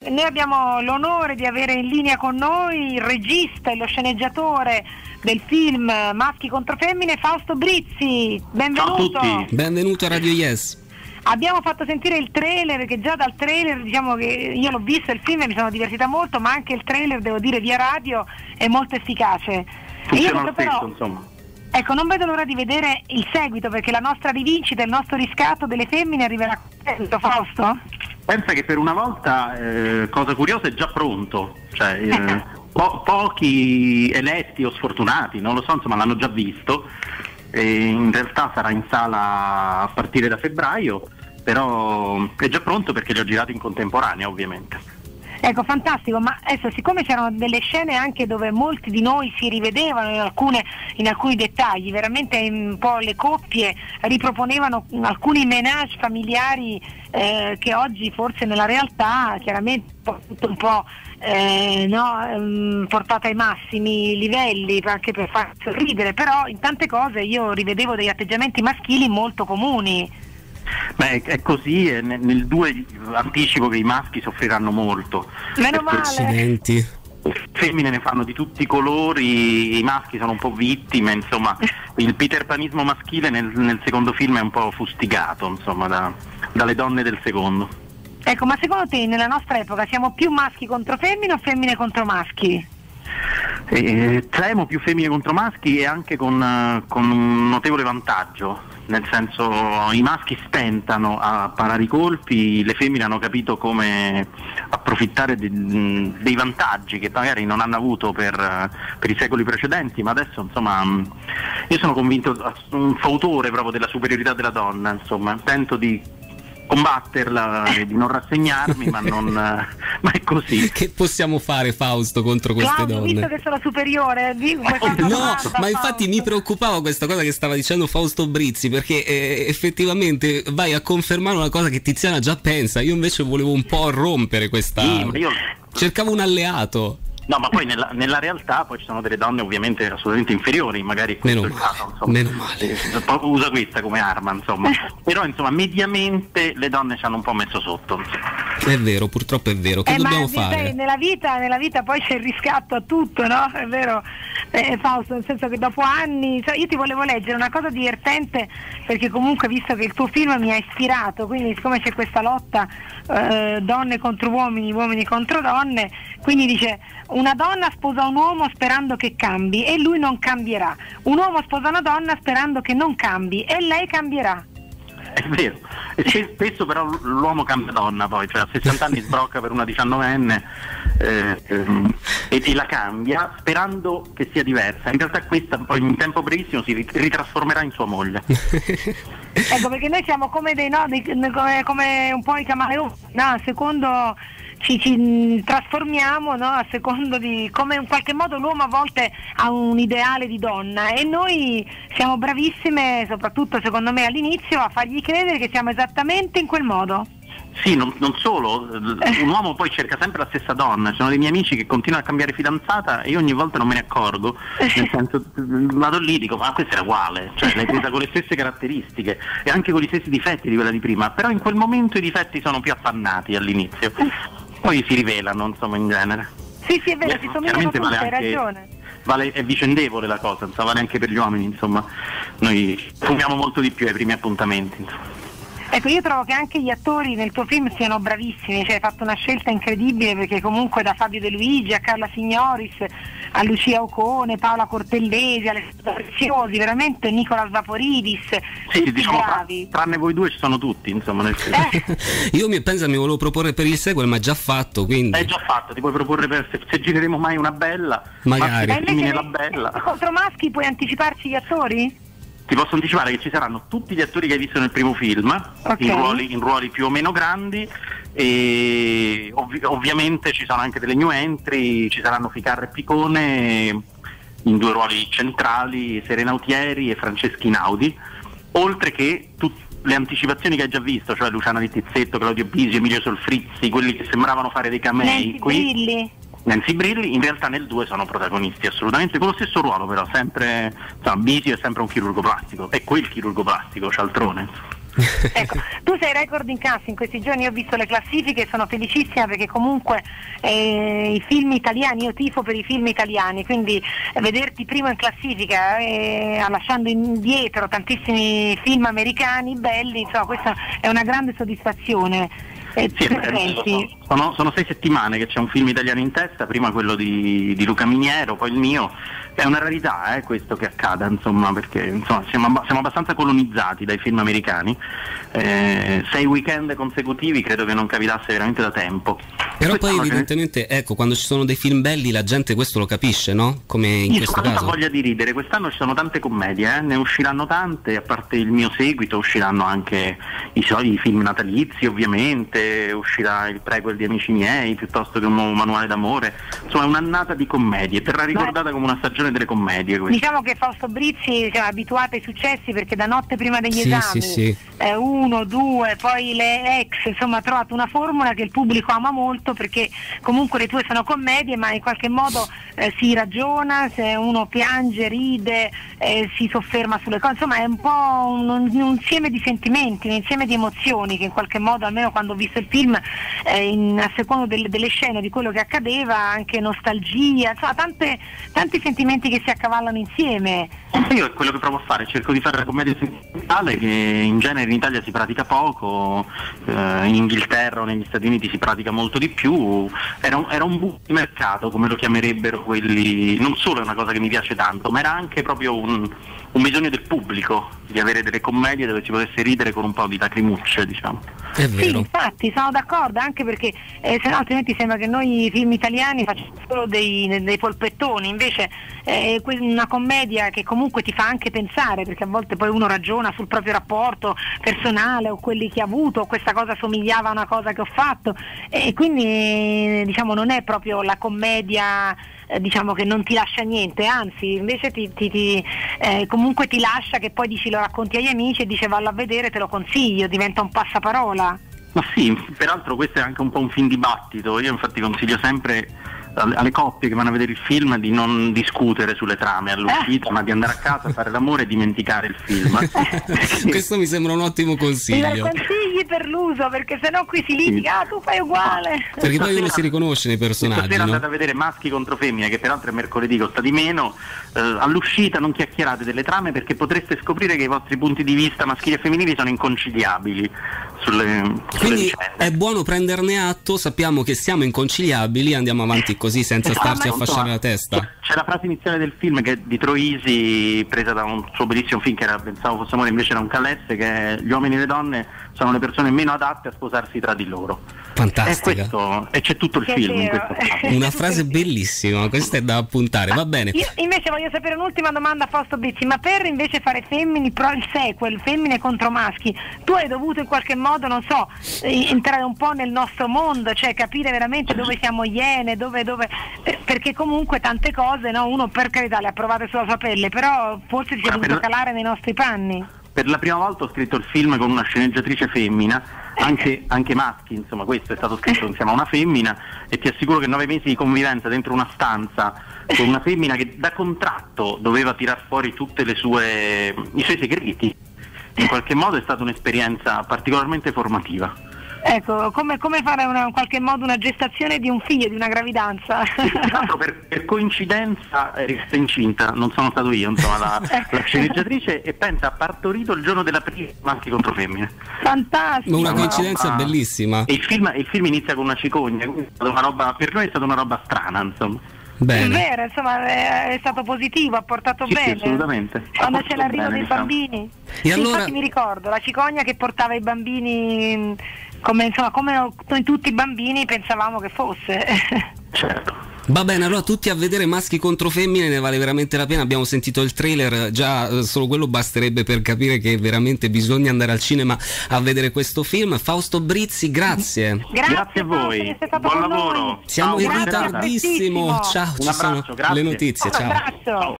Noi abbiamo l'onore di avere in linea con noi il regista e lo sceneggiatore del film Maschi contro Femmine, Fausto Brizzi. Benvenuto. Ciao a tutti. Benvenuto a Radio Yes. Abbiamo fatto sentire il trailer, che già dal trailer, diciamo che io l'ho visto il film e mi sono divertita molto, ma anche il trailer, devo dire, via radio è molto efficace. Funziona lo stesso, insomma. Ecco, non vedo l'ora di vedere il seguito, perché la nostra rivincita, il nostro riscatto delle femmine arriverà contento, Fausto? Pensa che per una volta, cosa curiosa, è già pronto, cioè pochi eletti o sfortunati, non lo so, insomma l'hanno già visto, e in realtà sarà in sala a partire da febbraio, però è già pronto perché li ho girati in contemporanea, ovviamente. Ecco, fantastico, ma adesso siccome c'erano delle scene anche dove molti di noi si rivedevano in alcuni dettagli, veramente un po' le coppie riproponevano alcuni ménage familiari che oggi forse nella realtà chiaramente tutto un po' portata ai massimi livelli anche per far sorridere, però in tante cose io rivedevo degli atteggiamenti maschili molto comuni. Beh, è così, e nel 2 anticipo che i maschi soffriranno molto. Meno male. Accidenti. Le femmine ne fanno di tutti i colori, i maschi sono un po' vittime, insomma il peterpanismo maschile nel secondo film è un po' fustigato, insomma, dalle donne del secondo. Ecco, ma secondo te nella nostra epoca siamo più maschi contro femmine o femmine contro maschi? Siamo più femmine contro maschi, e anche con un notevole vantaggio, nel senso i maschi stentano a parare i colpi, le femmine hanno capito come approfittare dei vantaggi che magari non hanno avuto per i secoli precedenti, ma adesso insomma io sono convinto, un fautore proprio della superiorità della donna, insomma tento di combatterla e di non rassegnarmi, ma è così. Che possiamo fare, Fausto, contro queste Claudio, donne? visto che sono superiore, no, ma infatti mi preoccupava questa cosa che stava dicendo Fausto Brizzi, perché effettivamente vai a confermare una cosa che Tiziana già pensa. Io invece volevo un po' rompere questa. Sì, cercavo un alleato. No, ma poi nella realtà poi ci sono delle donne ovviamente assolutamente inferiori, magari meno male. Usa questa come arma, insomma. Però insomma mediamente le donne ci hanno un po' messo sotto, insomma. È vero, purtroppo è vero. Che dobbiamo fare? Nella vita poi c'è il riscatto a tutto, no? È vero, Fausto, nel senso che dopo anni, cioè, io ti volevo leggere una cosa divertente, perché comunque visto che il tuo film mi ha ispirato, quindi siccome c'è questa lotta donne contro uomini, uomini contro donne, quindi dice: una donna sposa un uomo sperando che cambi e lui non cambierà, un uomo sposa una donna sperando che non cambi e lei cambierà. È vero, e spesso però l'uomo cambia donna poi, cioè a 60 anni sbrocca per una 19enne e la cambia sperando che sia diversa. In realtà questa poi in tempo brevissimo si ritrasformerà in sua moglie. Ecco, perché noi siamo come come un po' i camaleoni, no? Secondo ci trasformiamo, no? A secondo di come in qualche modo l'uomo a volte ha un ideale di donna, e noi siamo bravissime, soprattutto secondo me all'inizio, a fargli credere che siamo esattamente in quel modo. Sì, non solo, un uomo poi cerca sempre la stessa donna. Ci sono dei miei amici che continuano a cambiare fidanzata e io ogni volta non me ne accorgo, nel senso vado lì e dico: ma questa era uguale, cioè l'hai presa con le stesse caratteristiche e anche con gli stessi difetti di quella di prima, però in quel momento i difetti sono più appannati all'inizio, poi si rivelano, insomma, in genere. Sì, è vero, si somigliano tutte, hai ragione. È vicendevole la cosa, insomma, vale anche per gli uomini, insomma, noi fumiamo molto di più ai primi appuntamenti, insomma. Ecco, io trovo che anche gli attori nel tuo film siano bravissimi, cioè hai fatto una scelta incredibile, perché comunque da Fabio De Luigi a Carla Signoris a Lucia Ocone, Paola Cortellesi, Alessandro Preziosi, veramente Nicola Vaporidis, tutti diciamo, bravi. Tranne voi due ci sono tutti, insomma, nel film. Io mi volevo proporre per il sequel, ma è già fatto, quindi. È già fatto, ti puoi proporre se gireremo mai una bella, magari. La bella. Contro maschi puoi anticiparci gli attori? Ti posso anticipare che ci saranno tutti gli attori che hai visto nel primo film, okay, in ruoli più o meno grandi, e ovviamente ci sono anche delle new entry, ci saranno Ficarra e Picone in 2 ruoli centrali, Serena Autieri e Franceschi Naudi, oltre che le anticipazioni che hai già visto, cioè Luciana Littizzetto, Claudio Bisio, Emilio Solfrizzi, quelli che sembravano fare dei camei qui. Nancy Brilli in realtà nel 2 sono protagonisti assolutamente con lo stesso ruolo, però sempre, insomma, Bisio è sempre un chirurgo plastico, è quel chirurgo plastico, cialtrone. Ecco, tu sei record in cassa in questi giorni, io ho visto le classifiche e sono felicissima perché comunque i film italiani, io tifo per i film italiani, quindi vederti primo in classifica lasciando indietro tantissimi film americani belli, insomma questa è una grande soddisfazione. Sono 6 settimane che c'è un film italiano in testa, prima quello di Luca Miniero, poi il mio. È una rarità questo che accada, insomma, perché insomma, siamo abbastanza colonizzati dai film americani. 6 weekend consecutivi credo che non capitasse veramente da tempo. Però poi evidentemente, ecco, quando ci sono dei film belli la gente questo lo capisce, no? Come in questo caso. Ho voglia di ridere, quest'anno ci sono tante commedie, ne usciranno tante, a parte il mio seguito usciranno anche i film natalizi ovviamente, uscirà il prequel di Amici miei, piuttosto che un nuovo manuale d'amore, insomma un'annata di commedie, verrà ricordata come una stagione delle commedie questa. Diciamo che Fausto Brizzi è abituato ai successi perché da Notte prima degli esami, 1, 2, poi le ex, insomma ha trovato una formula che il pubblico ama molto perché comunque le tue sono commedie ma in qualche modo si ragiona, se uno piange, ride, si sofferma sulle cose, insomma è un po' un insieme di sentimenti, un insieme di emozioni che in qualche modo, almeno quando ho visto il film, a secondo delle scene di quello che accadeva, anche nostalgia, insomma tanti sentimenti che si accavallano insieme. Io è quello che provo a fare, cerco di fare la commedia sentimentale che in genere in Italia si pratica poco, in Inghilterra o negli Stati Uniti si pratica molto di più, era un buco di mercato come lo chiamerebbero quelli, non solo è una cosa che mi piace tanto, ma era anche proprio un bisogno del pubblico di avere delle commedie dove si potesse ridere con un po' di lacrimucce, diciamo. È vero. Sì, infatti sono d'accordo, anche perché se no altrimenti sembra che noi film italiani facciamo solo dei polpettoni, invece è una commedia che comunque ti fa anche pensare, perché a volte poi uno ragiona sul proprio rapporto personale o quelli che ha avuto, o questa cosa somigliava a una cosa che ho fatto, e quindi diciamo non è proprio la commedia diciamo che non ti lascia niente, anzi invece comunque ti lascia, che poi dici lo racconti agli amici e dice vallo a vedere, te lo consiglio, diventa un passaparola. Ma sì, peraltro questo è anche un po' un fin dibattito, io infatti consiglio sempre alle coppie che vanno a vedere il film di non discutere sulle trame all'uscita, ma di andare a casa, fare l'amore e dimenticare il film. Questo mi sembra un ottimo consiglio. Consigli per l'uso, perché sennò qui si litiga, tu fai uguale. Perché poi uno si riconosce nei personaggi. Stasera andate a vedere Maschi contro Femmine, che peraltro è mercoledì, costa di meno. All'uscita non chiacchierate delle trame perché potreste scoprire che i vostri punti di vista maschili e femminili sono inconciliabili. Quindi è buono prenderne atto, sappiamo che siamo inconciliabili, andiamo avanti così senza starci a fasciare la testa. C'è la frase iniziale del film che è di Troisi, presa da un suo bellissimo film che era Pensavo fosse amore, invece era un Calesse, che è gli uomini e le donne sono le persone meno adatte a sposarsi tra di loro. Fantastica. E c'è tutto il film in questa frase. Una frase bellissima, questa è da appuntare, va bene. Io invece voglio sapere un'ultima domanda a Fausto Brizzi, ma per invece fare Femmini, il sequel, Femmine contro maschi, tu hai dovuto in qualche modo, non so, entrare un po' nel nostro mondo, cioè capire veramente dove siamo iene, dove perché comunque tante cose, no, uno per carità le ha provate sulla sua pelle, però forse si è dovuto calare nei nostri panni. Per la prima volta ho scritto il film con una sceneggiatrice femmina, anche maschi, insomma questo è stato scritto insieme a una femmina, e ti assicuro che 9 mesi di convivenza dentro una stanza con una femmina che da contratto doveva tirar fuori tutti i suoi segreti, in qualche modo è stata un'esperienza particolarmente formativa. Ecco, come fare in qualche modo una gestazione di un figlio, di una gravidanza. Per coincidenza è rimasta incinta, non sono stato io, insomma, la sceneggiatrice, e pensa, ha partorito il giorno della prima Maschi contro Femmine. Fantastico. Una coincidenza bellissima. E il film inizia con una cicogna, quindi è stata una roba, per noi è stata una roba strana, insomma. Bene. È vero, insomma è stato positivo, ha portato bene. Sì, assolutamente. Quando c'è l'arrivo dei bambini. E allora... Infatti mi ricordo la cicogna che portava i bambini, come noi tutti i bambini pensavamo che fosse. Certo. Va bene, allora tutti a vedere Maschi contro Femmine, ne vale veramente la pena. Abbiamo sentito il trailer, già solo quello basterebbe per capire che veramente bisogna andare al cinema a vedere questo film. Fausto Brizzi, grazie. Grazie a voi, buon lavoro. Siamo in ritardissimo. Ciao, ci sono le notizie. Ciao.